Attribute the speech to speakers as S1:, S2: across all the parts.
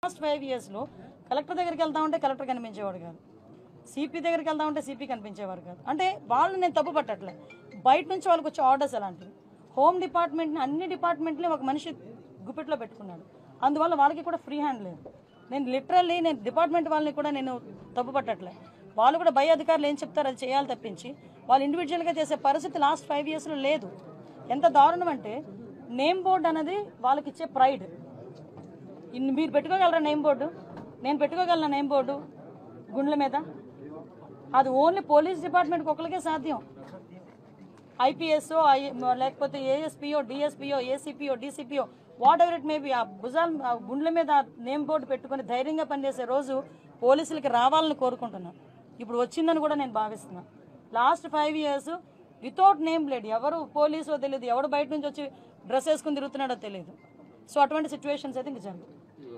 S1: Last 5 yearsలో collector దగ్గరికి వెళ్తా ఉంటే కలెక్టర్ కనిపించేవాడు కాదు, సిపి దగ్గరికి వెళ్తా ఉంటే సిపి కనిపించేవారు కాదు. అంటే వాళ్ళు నేను తప్పు పట్టట్లే, బయట నుంచి వాళ్ళకి వచ్చే ఆర్డర్స్ అలాంటివి. హోమ్ డిపార్ట్మెంట్ని అన్ని డిపార్ట్మెంట్ని ఒక మనిషి గుప్పెట్లో పెట్టుకున్నాడు, అందువల్ల వాళ్ళకి కూడా ఫ్రీ హ్యాండ్ లేదు. నేను లిటరల్లీ డిపార్ట్మెంట్ వాళ్ళని కూడా నేను తప్పు పట్టట్లే, వాళ్ళు కూడా పై అధికారులు ఏం చెప్తారు అది చేయాలి తప్పించి వాళ్ళు ఇండివిజువల్గా చేసే పరిస్థితి లాస్ట్ 5 yearsలో లేదు. ఎంత దారుణం అంటే నేమ్ బోర్డు అనేది వాళ్ళకి ఇచ్చే ప్రైడ్. మీరు పెట్టుకోగలరా నేమ్ బోర్డు? నేను పెట్టుకోగలనా నేమ్ బోర్డు గుండ్ల మీద? అది ఓన్లీ పోలీస్ డిపార్ట్మెంట్కి ఒకరికే సాధ్యం. ఐపీఎస్ లేకపోతే ఏఎస్పీఓ, డిఎస్పీఓ, ఏసీపీఓ, డీసీపీఓ, వాట్ ఎవర్ ఇట్ మేబీ, ఆ భుజాల గుండ్ల మీద నేమ్ బోర్డు పెట్టుకుని ధైర్యంగా పనిచేసే రోజు పోలీసులకి రావాలని కోరుకుంటున్నాను. ఇప్పుడు వచ్చిందని కూడా నేను భావిస్తున్నాను. Last 5 years without name plate, ఎవరు పోలీసో తెలియదు, ఎవడు బయట నుంచి వచ్చి డ్రెస్ వేసుకుని తిరుగుతున్నాడో తెలియదు. సో అటువంటి సిచ్యువేషన్స్ అయితే ఇంక జరుగుతాయి.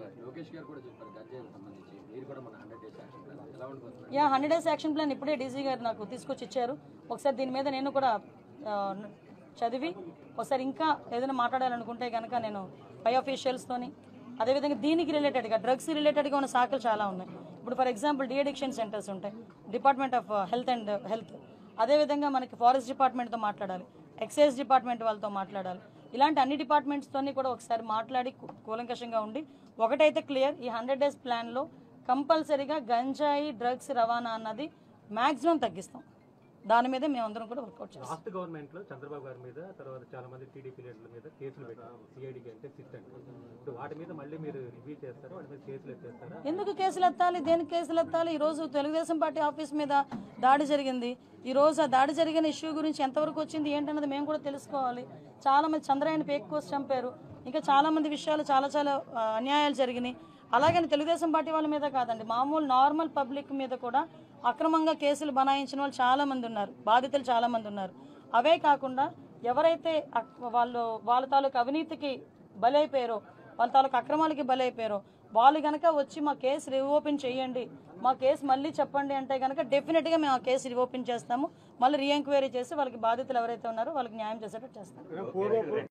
S1: 100 days యాక్షన్ ప్లాన్ ఇప్పుడే డీసీ గారు నాకు తీసుకొచ్చి ఇచ్చారు. ఒకసారి దీని మీద నేను కూడా చదివి ఒకసారి ఇంకా ఏదైనా మాట్లాడాలనుకుంటే కనుక నేను పై ఆఫీషియల్స్తోని, అదేవిధంగా దీనికి రిలేటెడ్గా డ్రగ్స్ రిలేటెడ్గా ఉన్న శాఖలు చాలా ఉన్నాయి. ఇప్పుడు ఫర్ ఎగ్జాంపుల్ డీఅడిక్షన్ సెంటర్స్ ఉంటాయి, డిపార్ట్మెంట్ ఆఫ్ హెల్త్, అదేవిధంగా మనకి ఫారెస్ట్ డిపార్ట్మెంట్తో మాట్లాడాలి, ఎక్సైజ్ డిపార్ట్మెంట్ వాళ్ళతో మాట్లాడాలి. ఇలాంటి అన్ని డిపార్ట్మెంట్స్తోని కూడా ఒకసారి మాట్లాడి కూలంకషంగా ఉండి ఒకటైతే క్లియర్, ఈ 100 days ప్లాన్లో కంపల్సరీగా గంజాయి డ్రగ్స్ రవాణా అన్నది మ్యాక్సిమం తగ్గిస్తాం. దాని మీద మేమందరం కూడా వర్కౌట్ చేస్తాం.
S2: లాస్ట్ గవర్నమెంట్ లో చంద్రబాబు గారి మీద, తర్వాత చాలా మంది టీడీపీ లీడర్ల మీద కేసులు పెట్టారు, సిఐడికి అంటే సిట్ అంటే. వాటి మీద మళ్ళీ మీరు రివ్యూ చేస్తారా? వాటి మీద కేసులు ఎత్తేస్తారా?
S1: ఎందుకు కేసులు ఎత్తాలి? దేనికి కేసులు ఎత్తాలి? ఈరోజు తెలుగుదేశం పార్టీ ఆఫీస్ మీద దాడి జరిగింది. ఈరోజు ఆ దాడి జరిగిన ఇష్యూ గురించి ఎంతవరకు వచ్చింది ఏంటన్నది మేము కూడా తెలుసుకోవాలి. చాలా మంది చంద్రయాన్ పేక్ కోసి చంపారు, ఇంకా చాలా మంది విషయాలు చాలా అన్యాయాలు జరిగినాయి. అలాగని తెలుగుదేశం పార్టీ వాళ్ళ మీద కాదండి, మామూలు నార్మల్ పబ్లిక్ మీద కూడా అక్రమంగా కేసులు బనాయించిన వాళ్ళు చాలా మంది ఉన్నారు, బాధితులు చాలా మంది ఉన్నారు. అవే కాకుండా ఎవరైతే వాళ్ళ తాలూకు అవినీతికి బలైపోయారో, వాళ్ళ తాలూకు అక్రమాలకి బలైపోయారో వాళ్ళు కనుక వచ్చి మా కేసు రీఓపెన్ చేయండి, మా కేసు మళ్ళీ చెప్పండి అంటే కనుక డెఫినెట్గా మేము ఆ కేసు రీఓపెన్ చేస్తాము. మళ్ళీ రీఎంక్వైరీ చేసి వాళ్ళకి బాధితులు ఎవరైతే ఉన్నారో వాళ్ళకి న్యాయం చేసేటట్టు చేస్తాము.